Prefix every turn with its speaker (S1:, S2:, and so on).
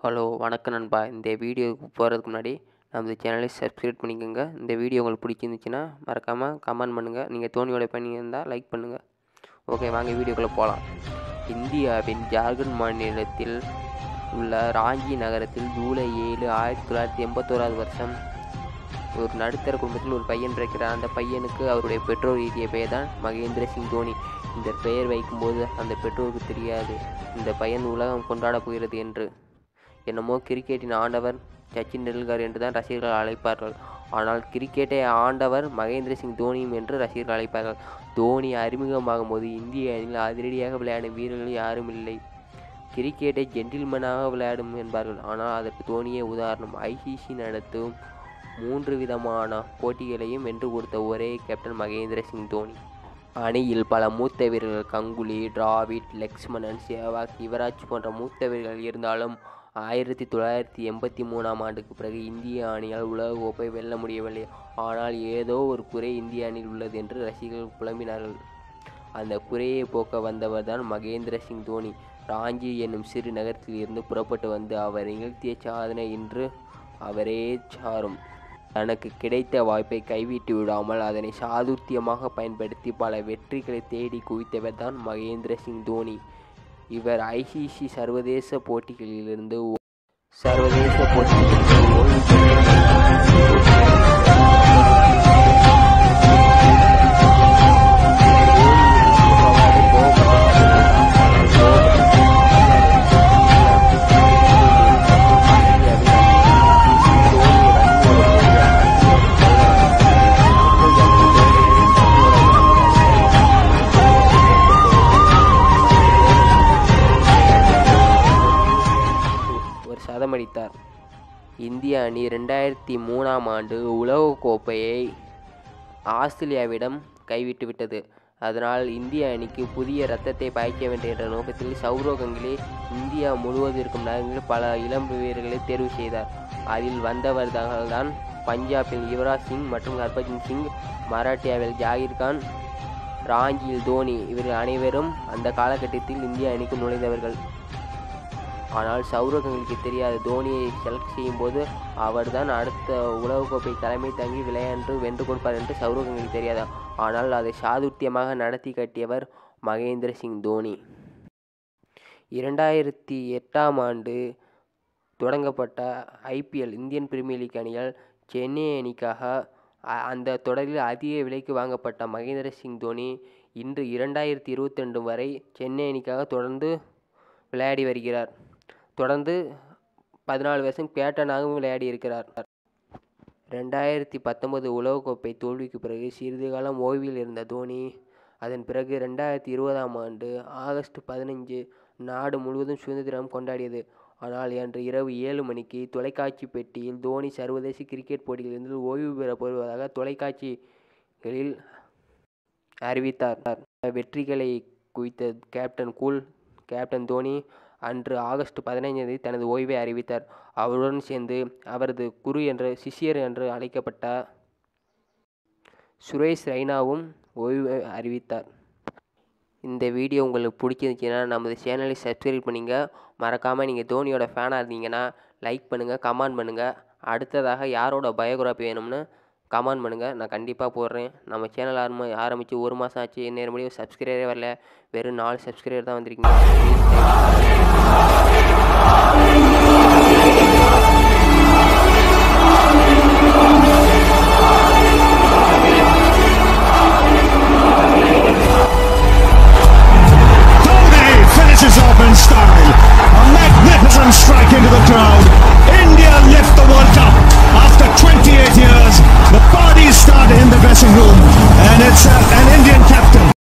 S1: Hello வணக்கம் நண்பா. இந்த வீடியோவுக்கு போகிறதுக்கு முன்னாடி நம்ம சேனலை சப்ஸ்கிரைப் பண்ணிக்கோங்க. இந்த வீடியோ உங்களுக்கு பிடிச்சிருந்துச்சுன்னா மறக்காமல் கமெண்ட் பண்ணுங்கள். நீங்கள் தோனியோட பண்ணியிருந்தால் லைக் பண்ணுங்கள். ஓகே, வாங்க வீடியோக்குள்ளே போகலாம். இந்தியாவின் ஜார்க்கண்ட் மாநிலத்தில் உள்ள ராஞ்சி நகரத்தில் ஜூலை 7, 1981 வருஷம் ஒரு நடுத்தர குடும்பத்தில் ஒரு பையன் பிறக்கிறார். அந்த பையனுக்கு அவருடைய பெற்றோர் எழுதிய பெயர் தான் மகேந்திர சிங் தோனி. இந்த பெயர் வைக்கும்போது அந்த பெற்றோருக்கு தெரியாது இந்த பையன் உலகம் கொண்டாடப் போகிறது என்று. என்னமோ கிரிக்கெட்டின் ஆண்டவர் சச்சின் டெண்டுல்கர் என்று தான் ரசிகர்கள் அழைப்பார்கள். ஆனால் கிரிக்கெட்டை ஆண்டவர் மகேந்திர சிங் தோனியும் என்று ரசிகர்கள் அழைப்பார்கள். தோனி அறிமுகமாகும் போது இந்திய அணியில் அதிரடியாக விளையாடும் வீரர்கள் யாரும் இல்லை. கிரிக்கெட்டை ஜென்டில்மேனாக விளையாடும் என்பார்கள். ஆனால் அதற்கு தோனியே உதாரணம். ஐசிசி நடத்தும் 3 விதமான போட்டிகளையும் வென்று கொடுத்த ஒரே கேப்டன் மகேந்திர சிங் தோனி. அணியில் பல மூத்த வீரர்கள் கங்குலி, டிராவிட், லக்ஷ்மணன், சேவாக், யுவராஜ் போன்ற மூத்த வீரர்கள் இருந்தாலும் 1983 ஆண்டுக்கு பிறகு இந்திய அணியால் உலகக்கோப்பை வெல்ல முடியவில்லை. ஆனால் ஏதோ ஒரு குறை இந்திய அணியில் உள்ளது என்று ரசிகர்கள் புலம்பினார்கள். அந்த குறையை போக்க வந்தவர் தான் மகேந்திர சிங் தோனி. ராஞ்சி என்னும் சிறு நகரத்தில் இருந்து புறப்பட்டு வந்து அவர் நிகழ்த்திய சாதனை இன்று அவரே சாரும். தனக்கு கிடைத்த வாய்ப்பை கைவிட்டு விடாமல் அதனை சாதுர்த்தியமாக பயன்படுத்தி பல வெற்றிகளை தேடி குவித்தவர் தான் மகேந்திர சிங் தோனி. இவர் ஐசிசி சர்வதேச போட்டிகளிலிருந்து சதமடித்தார். இந்திய அணி 2003 ஆண்டு உலகக்கோப்பையை ஆஸ்திரேலியாவிடம் கைவிட்டு விட்டது. அதனால் இந்திய அணிக்கு புதிய இரத்தத்தை பாய்ச்ச வேண்டும் என்ற நோக்கத்தில் சௌரவ் கங்குலி இந்தியா முழுவதற்கும் நகரில் பல இளம் வீரர்களை தேர்வு செய்தார். அதில் வந்தவர்கள்தான் பஞ்சாபில் யுவராஜ் சிங் மற்றும் ஹர்பஜன் சிங், மராட்டியாவில் ஜாகிர்கான், ராஞ்சியில் தோனி. இவர்கள் அனைவரும் அந்த காலகட்டத்தில் இந்திய அணிக்கு நுழைந்தவர்கள். ஆனால் சௌரவ் கங்குலிக்கு தெரியாது, தோனியை செலக்ட் செய்யும் போது அவர்தான் அடுத்த உலகக்கோப்பை தலைமை தாங்கி விளையாண்டு வென்று கொடுப்பார் என்று சௌரவ் கங்குலிக்கு தெரியாது. ஆனால் அதை சாதுர்த்தியமாக நடத்தி காட்டியவர் மகேந்திர சிங் தோனி. 2008 ஆண்டு தொடங்கப்பட்ட IPL இந்தியன் பிரீமியர் லீக் அணியால் சென்னை அணிக்காக அந்த தொடரில் அதிக விலைக்கு வாங்கப்பட்ட மகேந்திர சிங் தோனி இன்று 2022 வரை சென்னை அணிக்காக தொடர்ந்து விளையாடி வருகிறார். தொடர்ந்து 14 வருஷம் கேப்டனாகவும் விளையாடி இருக்கிறார். 2019 உலகக்கோப்பை தோல்விக்கு பிறகு சிறிது காலம் ஓய்வில் இருந்த தோனி அதன் பிறகு 2020 ஆண்டு ஆகஸ்ட் 15 நாடு முழுவதும் சுதந்திரம் கொண்டாடியது. ஆனால் அன்று இரவு 7 மணிக்கு தொலைக்காட்சி பெட்டியில் தோனி சர்வதேச கிரிக்கெட் போட்டியிலிருந்து ஓய்வு பெறப் போவதாக தொலைக்காட்சிகளில் அறிவித்தார். வெற்றிகளை குவித்த கேப்டன் தோனி அன்று ஆகஸ்ட் 15 தனது ஓய்வை அறிவித்தார். அவருடன் சேர்ந்து அவரது குரு என்ற சிஷ்யர் என்று அழைக்கப்பட்ட சுரேஷ் ரெய்னாவும் ஓய்வு அறிவித்தார். இந்த வீடியோ உங்களுக்கு பிடிச்சிருந்துச்சுன்னா நமது சேனலை சப்ஸ்கிரைப் பண்ணிங்க. மறக்காமல் நீங்கள் தோனியோட ஃபேனாக இருந்தீங்கன்னா லைக் பண்ணுங்கள், கமெண்ட் பண்ணுங்கள். அடுத்ததாக யாரோட பயோகிராஃபி வேணும்னு கமெண்ட் பண்ணுங்கள், நான் கண்டிப்பாக போடுறேன். நம்ம சேனல் ஆரம்பித்து 1 மாதம் ஆச்சு, நேரம் முடியும் சப்ஸ்கிரைபரே வரல. வெறும் 4 சப்ஸ்கிரைபர் தான் வந்திருக்கீங்க.